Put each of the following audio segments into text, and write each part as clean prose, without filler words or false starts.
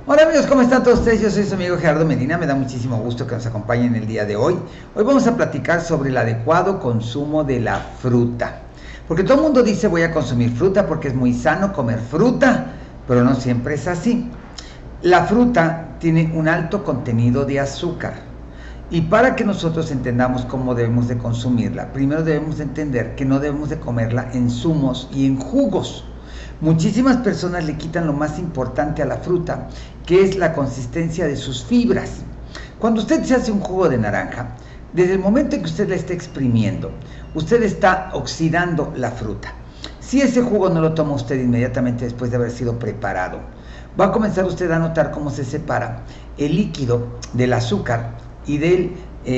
Hola amigos, ¿cómo están todos ustedes? Yo soy su amigo Gerardo Medina, me da muchísimo gusto que nos acompañen el día de hoy. Hoy vamos a platicar sobre el adecuado consumo de la fruta. Porque todo el mundo dice voy a consumir fruta porque es muy sano comer fruta, pero no siempre es así. La fruta tiene un alto contenido de azúcar. Y para que nosotros entendamos cómo debemos de consumirla, primero debemos de entender que no debemos de comerla en zumos y en jugos. Muchísimas personas le quitan lo más importante a la fruta, que es la consistencia de sus fibras. Cuando usted se hace un jugo de naranja, desde el momento en que usted la está exprimiendo, usted está oxidando la fruta. Si ese jugo no lo toma usted inmediatamente después de haber sido preparado, va a comenzar usted a notar cómo se separa el líquido del azúcar y del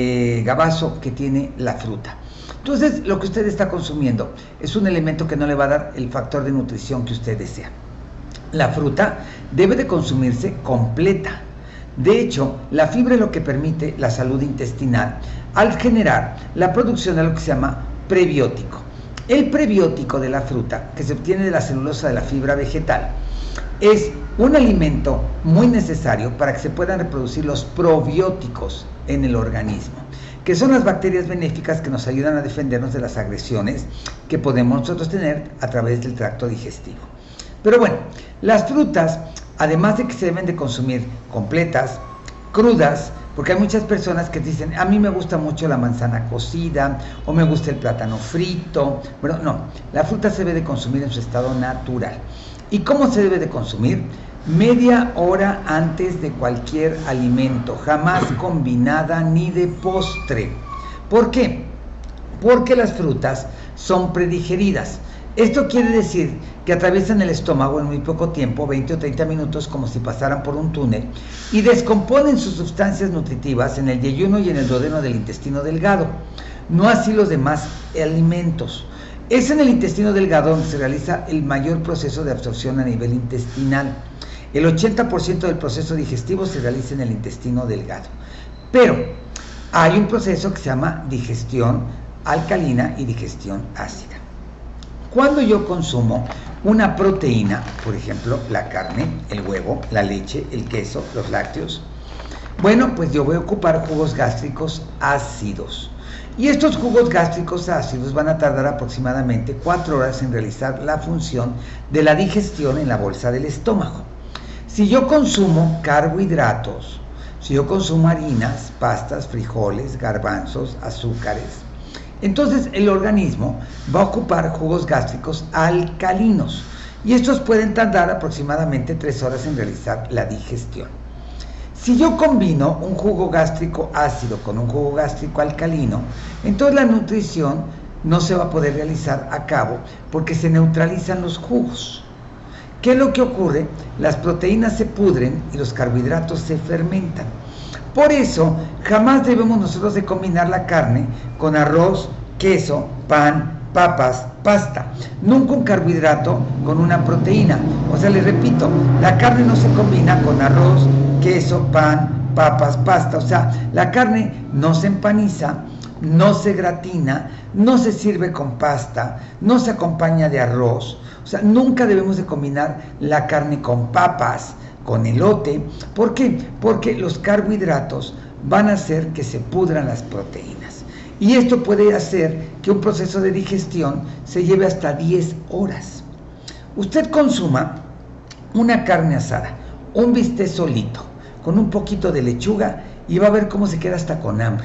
gabazo que tiene la fruta. Entonces, lo que usted está consumiendo es un elemento que no le va a dar el factor de nutrición que usted desea. La fruta debe de consumirse completa. De hecho, la fibra es lo que permite la salud intestinal al generar la producción de lo que se llama prebiótico. El prebiótico de la fruta, que se obtiene de la celulosa de la fibra vegetal, es un alimento muy necesario para que se puedan reproducir los probióticos en el organismo, que son las bacterias benéficas que nos ayudan a defendernos de las agresiones que podemos nosotros tener a través del tracto digestivo. Pero bueno, las frutas, además de que se deben de consumir completas, crudas, porque hay muchas personas que dicen, a mí me gusta mucho la manzana cocida, o me gusta el plátano frito. Bueno, no, la fruta se debe de consumir en su estado natural. ¿Y cómo se debe de consumir? Media hora antes de cualquier alimento, jamás combinada ni de postre. ¿Por qué? Porque las frutas son predigeridas. Esto quiere decir que atraviesan el estómago en muy poco tiempo, 20 o 30 minutos, como si pasaran por un túnel, y descomponen sus sustancias nutritivas en el yeyuno y en el duodeno del intestino delgado. No así los demás alimentos. Es en el intestino delgado donde se realiza el mayor proceso de absorción a nivel intestinal. El 80% del proceso digestivo se realiza en el intestino delgado. Pero hay un proceso que se llama digestión alcalina y digestión ácida. Cuando yo consumo una proteína, por ejemplo, la carne, el huevo, la leche, el queso, los lácteos, bueno, pues yo voy a ocupar jugos gástricos ácidos. Y estos jugos gástricos ácidos van a tardar aproximadamente 4 horas en realizar la función de la digestión en la bolsa del estómago. Si yo consumo carbohidratos, si yo consumo harinas, pastas, frijoles, garbanzos, azúcares, entonces el organismo va a ocupar jugos gástricos alcalinos y estos pueden tardar aproximadamente 3 horas en realizar la digestión. Si yo combino un jugo gástrico ácido con un jugo gástrico alcalino, entonces la nutrición no se va a poder realizar a cabo porque se neutralizan los jugos. ¿Qué es lo que ocurre? Las proteínas se pudren y los carbohidratos se fermentan. Por eso, jamás debemos nosotros de combinar la carne con arroz, queso, pan, papas, pasta. Nunca un carbohidrato con una proteína. O sea, les repito, la carne no se combina con arroz, queso, pan, papas, pasta. O sea, la carne no se empaniza, no se gratina, no se sirve con pasta, no se acompaña de arroz. O sea, nunca debemos de combinar la carne con papas, con elote. ¿Por qué? Porque los carbohidratos van a hacer que se pudran las proteínas. Y esto puede hacer que un proceso de digestión se lleve hasta 10 horas. Usted consuma una carne asada, un bistec solito, con un poquito de lechuga y va a ver cómo se queda hasta con hambre.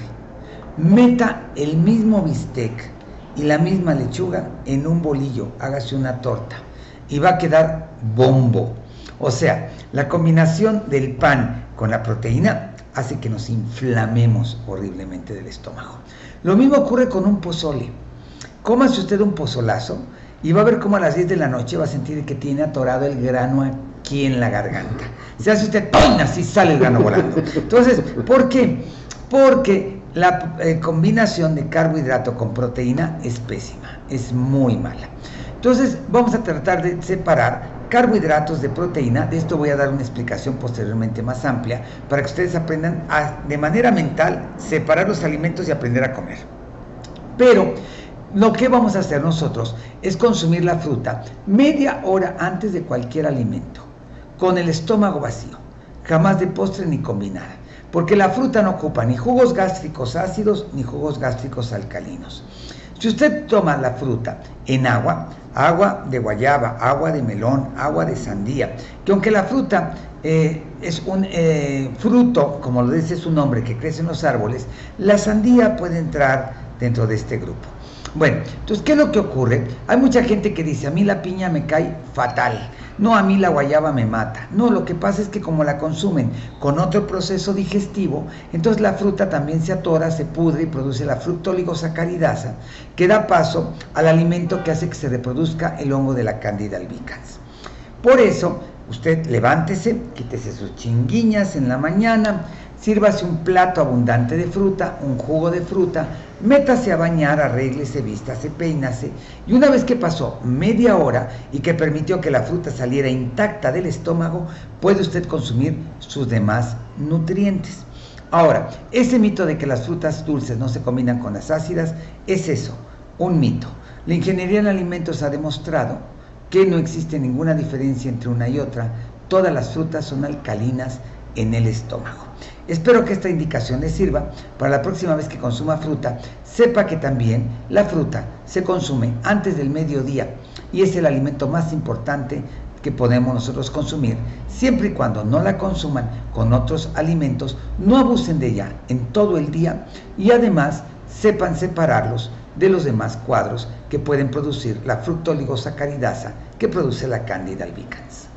Meta el mismo bistec y la misma lechuga en un bolillo, hágase una torta y va a quedar bombo. O sea, la combinación del pan con la proteína hace que nos inflamemos horriblemente del estómago. Lo mismo ocurre con un pozole. Cómase usted un pozolazo y va a ver cómo a las 10 de la noche va a sentir que tiene atorado el grano aquí en la garganta. Se hace usted ¡pum! Así sale el grano volando. Entonces, ¿por qué? Porque la combinación de carbohidrato con proteína es pésima, es muy mala. Entonces vamos a tratar de separar carbohidratos de proteína. De esto voy a dar una explicación posteriormente más amplia para que ustedes aprendan de manera mental separar los alimentos y aprender a comer. Pero lo que vamos a hacer nosotros es consumir la fruta media hora antes de cualquier alimento, con el estómago vacío. jamás de postre ni combinada, porque la fruta no ocupa ni jugos gástricos ácidos ni jugos gástricos alcalinos. Si usted toma la fruta en agua, agua de guayaba, agua de melón, agua de sandía, que aunque la fruta es un fruto, como lo dice su nombre, que crece en los árboles, la sandía puede entrar dentro de este grupo. Bueno, entonces, ¿qué es lo que ocurre? Hay mucha gente que dice, a mí la piña me cae fatal, no, a mí la guayaba me mata. No, lo que pasa es que como la consumen con otro proceso digestivo, entonces la fruta también se atora, se pudre y produce la fructoligosacaridasa, que da paso al alimento que hace que se reproduzca el hongo de la Candida albicans. Por eso, usted levántese, quítese sus chinguiñas en la mañana, sírvase un plato abundante de fruta, un jugo de fruta, métase a bañar, arréglese, vístase, peínase, y una vez que pasó media hora y que permitió que la fruta saliera intacta del estómago, puede usted consumir sus demás nutrientes. Ahora, ese mito de que las frutas dulces no se combinan con las ácidas, es eso, un mito. La ingeniería en alimentos ha demostrado que no existe ninguna diferencia entre una y otra, todas las frutas son alcalinas en el estómago. Espero que esta indicación le sirva para la próxima vez que consuma fruta, sepa que también la fruta se consume antes del mediodía y es el alimento más importante que podemos nosotros consumir, siempre y cuando no la consuman con otros alimentos, no abusen de ella en todo el día y además sepan separarlos de los demás cuadros que pueden producir la fructoligosacaridasa que produce la Candida albicans.